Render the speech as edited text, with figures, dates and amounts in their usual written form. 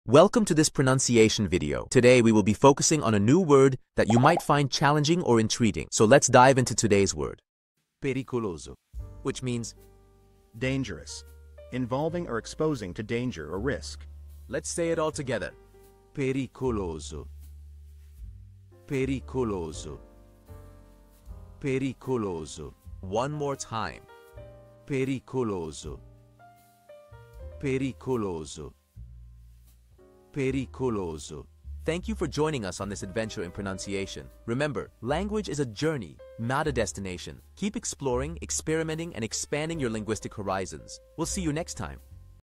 Welcome to this pronunciation video. Today we will be focusing on a new word that you might find challenging or intriguing. So let's dive into today's word. Pericoloso, which means dangerous, involving or exposing to danger or risk. Let's say it all together. Pericoloso. Pericoloso. Pericoloso. One more time. Pericoloso. Pericoloso. Pericoloso. Thank you for joining us on this adventure in pronunciation. Remember, language is a journey, not a destination. Keep exploring, experimenting, and expanding your linguistic horizons. We'll see you next time.